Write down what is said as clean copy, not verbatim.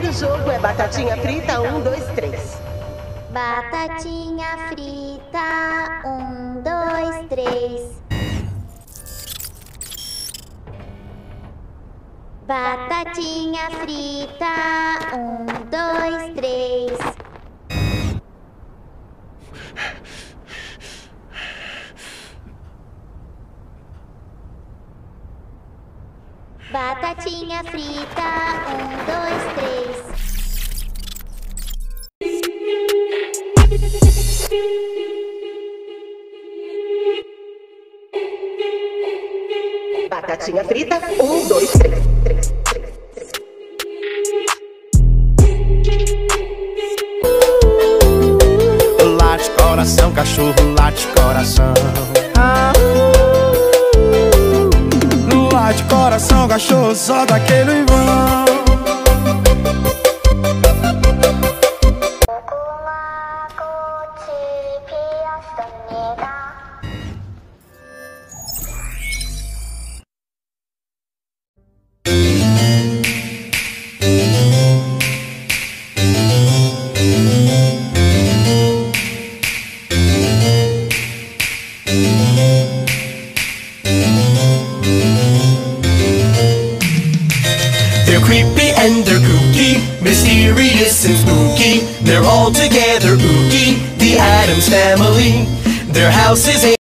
do jogo é batatinha frita, 1, 2, 3. Batatinha frita, 1, 2, 3. Batatinha frita, 1, 2, 3. Batatinha frita, 1, 2, 3. Batatinha frita, 1, 2, 3. Late coração, cachorro, late coração. Late coração, cachorro, só daquele vão. They're creepy and they're kooky, mysterious and spooky. They're all together ooky, the Addams Family. Their house is a